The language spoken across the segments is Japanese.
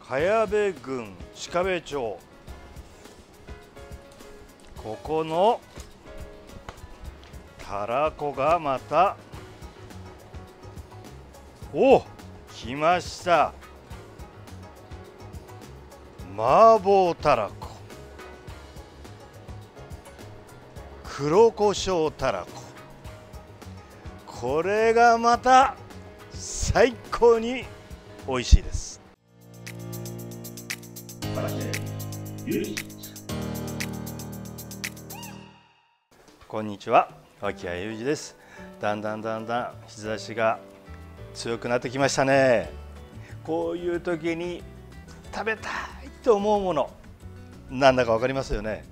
茅部郡鹿部町、ここのたらこがまた、お、来ました。麻婆たらこ、黒胡椒たらこ、これがまた最高に美味しいです。こんにちは、脇谷裕二です。だんだん日差しが強くなってきましたね。こういう時に食べたいと思うもの、なんだかわかりますよね。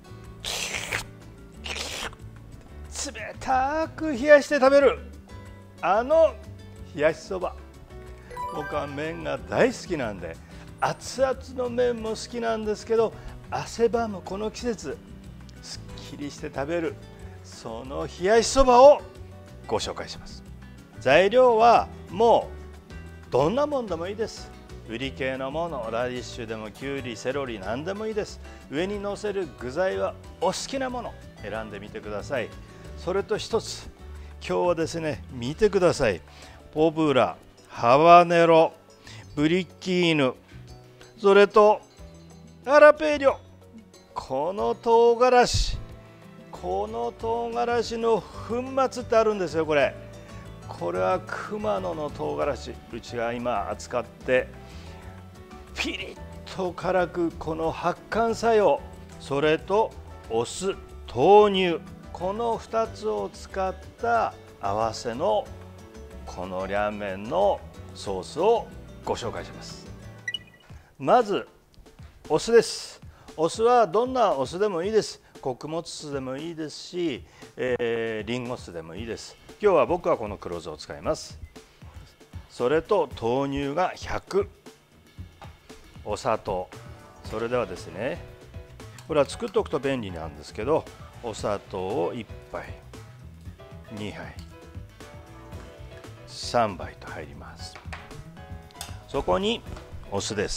冷たく冷やして食べるあの冷やしそば。僕は麺が大好きなんで、熱々の麺も好きなんですけど、汗ばむこの季節、すっきりして食べるその冷やしそばをご紹介します。材料はもうどんなもんでもいいです。ウリ系のもの、ラディッシュでもきゅうり、セロリ、何でもいいです。上にのせる具材はお好きなもの選んでみてください。それと一つ、今日はですね、見てください。ポブラ、ハバネロ、ブリッキーヌ、それとハラペーニョ、この唐辛子、この唐辛子の粉末ってあるんですよ。これは熊野の唐辛子、うちが今扱ってピリッと辛く、この発汗作用、それとお酢、豆乳、この2つを使った合わせのこのリャンメンのソースをご紹介します。まずお酢です。お酢はどんなお酢でもいいです。穀物酢でもいいですし、リンゴ酢でもいいです。今日は僕はこの黒酢を使います。それと豆乳が100、お砂糖、それではですね、これは作っておくと便利なんですけど、お砂糖を1杯、2杯、3杯と入ります。そこにお酢です。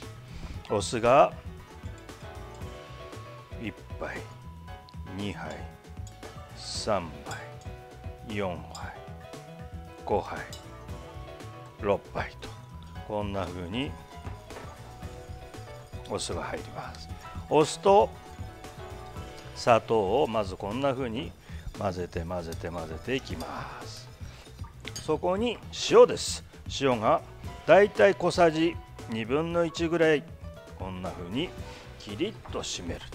お酢が1杯、2杯、3杯、4杯、5杯、6杯と、こんな風にお酢が入ります。お酢と砂糖をまずこんな風に混ぜていきます。そこに塩です。塩がだいたい小さじ2分の1ぐらい、こんな風にキリッと締める。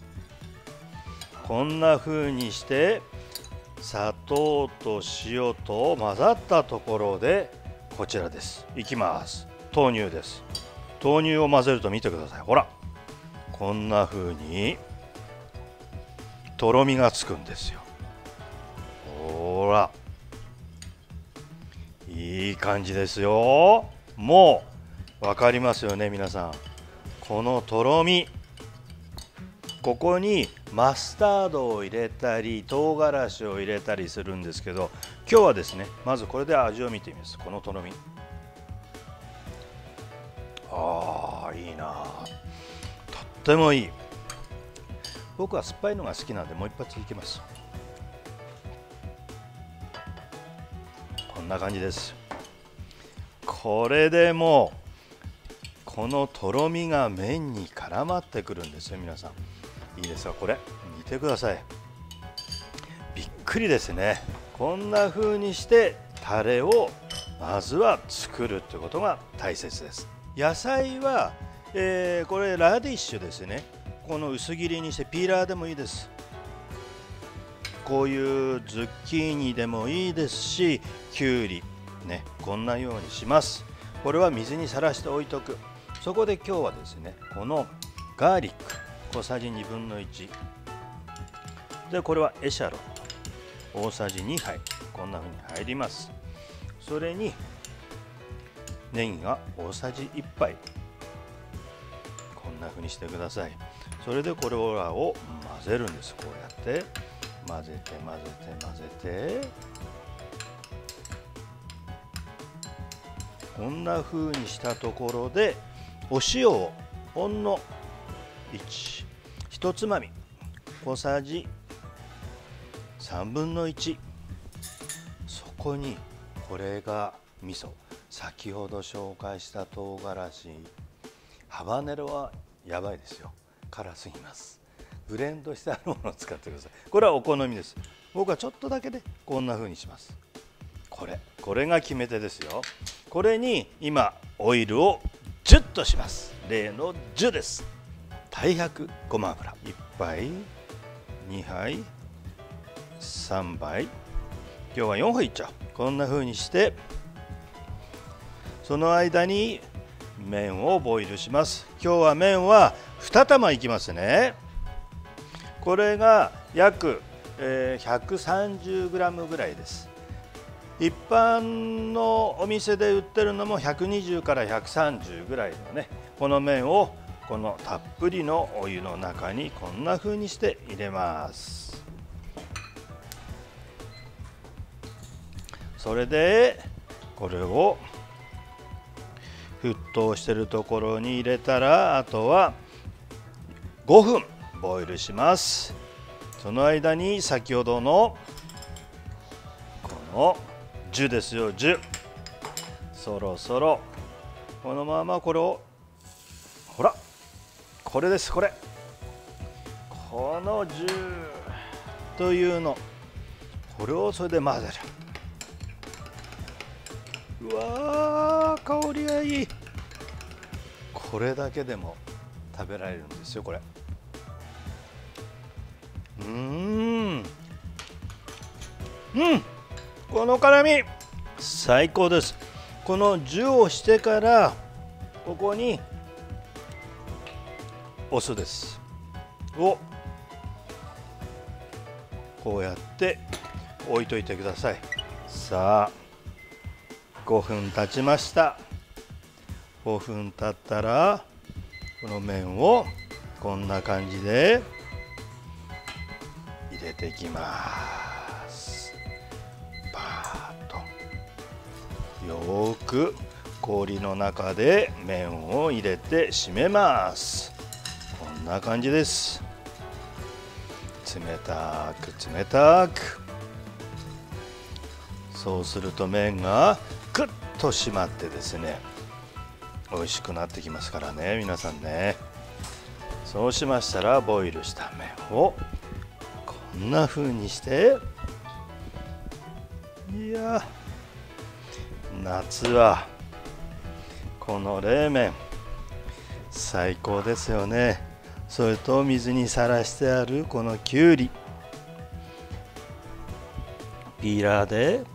こんな風にして砂糖と塩と混ざったところで、こちらです。いきます。豆乳です。豆乳を混ぜると見てください。ほら、こんな風にとろみがつくんですよ。ほら、いい感じですよ。もう分かりますよね、皆さん。このとろみ、ここにマスタードを入れたり唐辛子を入れたりするんですけど、今日はですね、まずこれで味を見てみます。このとろみ、いいな、とってもいい。僕は酸っぱいのが好きなんで、もう一発いきます。こんな感じです。これでもうこのとろみが麺に絡まってくるんですよ。皆さんいいですか、これ見てください。びっくりですね。こんな風にしてタレをまずは作るってことが大切です。野菜は、これラディッシュですね。この薄切りにしてピーラーでもいいです。こういうズッキーニでもいいですし、きゅうりね、こんなようにします。これは水にさらしておいとく。そこで今日はですね、このガーリック小さじ1/2で、これはエシャロット大さじ2杯、こんな風に入ります。それにネギが大さじ1杯、こんな風にしてください。それでこれらを混ぜるんです。こうやって混ぜて、こんな風にしたところで、 お塩をほんの1つまみ、小さじ3分の1。そこにこれが味噌、先ほど紹介した唐辛子、ハバネロはやばいですよ、辛すぎます。ブレンドしてあるものを使ってください。これはお好みです。僕はちょっとだけでこんな風にします。これが決め手ですよ。これに今オイルをジュッとします。例のジュです。大白ごま油1杯、2杯、3杯、今日は4杯いっちゃう。こんな風にして、その間に麺をボイルします。今日は麺は2玉いきますね。これが約130g ぐらいです。一般のお店で売ってるのも120から130ぐらいのね、この麺をこのたっぷりのお湯の中にこんな風にして入れます。それでこれを沸騰してるところに入れたら、あとは5分ボイルします。その間に先ほどのこのジュですよ、ジュ。そろそろこのままこれを、ほらこれです、このジュというの、これをそれで混ぜる。うわー、香りがいい。これだけでも食べられるんですよ、これ。この辛み最高です。このジュをしてからここにお酢ですをこうやって置いといてください。さあ5分経ちました。5分経ったらこの麺をこんな感じで入れていきます。パーッとよーく氷の中で麺を入れて締めます。こんな感じです。冷たく冷たく。そうすると麺がグッと締まってですね、美味しくなってきますからね、皆さんね。そうしましたらボイルした麺をこんな風にして、いや夏はこの冷麺最高ですよね。それと水にさらしてあるこのきゅうり、ピーラーで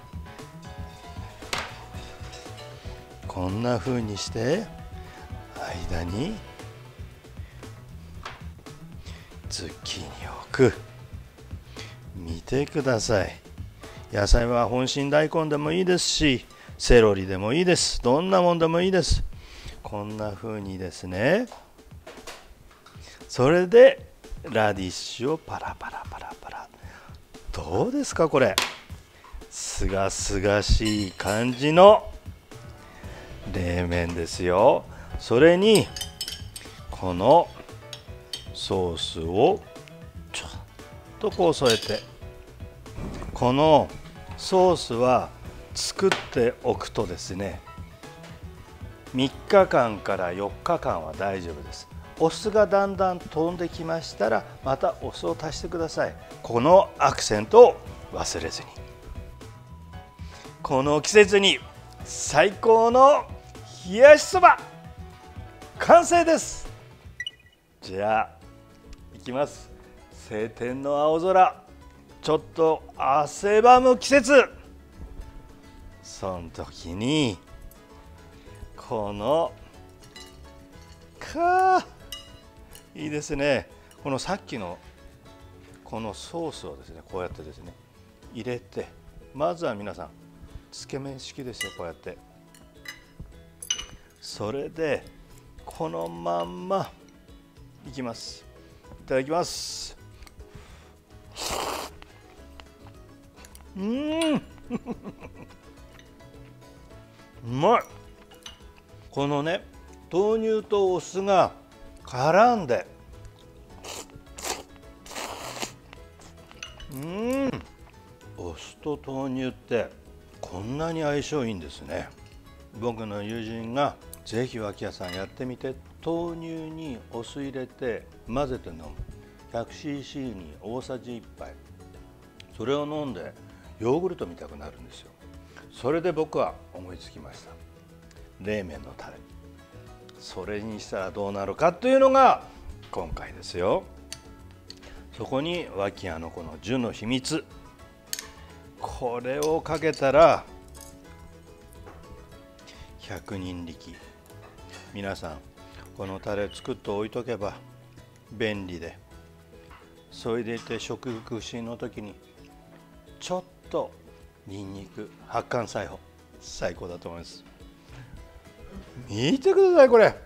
こんな風にして間にズッキーニを置く。見てください。野菜は本心大根でもいいですし、セロリでもいいです。どんなもんでもいいです。こんな風にですね。それでラディッシュをパラパラパラパラ。どうですかこれ。すがすがしい感じの冷麺ですよ。それにこのソースをちょっとこう添えて、このソースは作っておくとですね、3日間から4日間は大丈夫です。お酢がだんだん飛んできましたらまたお酢を足してください。このアクセントを忘れずに。この季節に最高の冷やしそば完成です。じゃあいきます。晴天の青空、ちょっと汗ばむ季節、その時にこのいいですね。このさっきのこのソースをですね、こうやってですね入れて、まずは皆さんつけ麺式ですよ、こうやって。それでこのまんまいきます。いただきます。うまい。このね豆乳とお酢が絡んで、お酢と豆乳ってこんなに相性いいんですね。僕の友人がぜひ脇屋さんやってみて、豆乳にお酢入れて混ぜて飲む。 100cc に大さじ1杯、それを飲んでヨーグルトみたくなるんですよ。それで僕は思いつきました。冷麺のタレ、それにしたらどうなるかというのが今回ですよ。そこに脇屋のこの樹の秘密、これをかけたら100人力。皆さんこのタレ作って置いとけば便利で、それでいて食欲不振の時にちょっとニンニク、発汗作用、最高だと思います。見てくださいこれ。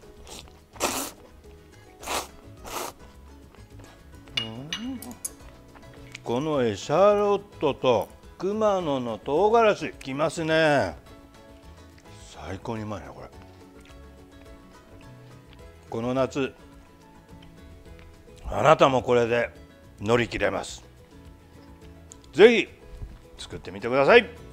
このエシャロットと熊野の唐辛子きますね。最高にうまいねこれ。この夏あなたもこれで乗り切れます。ぜひ作ってみてください。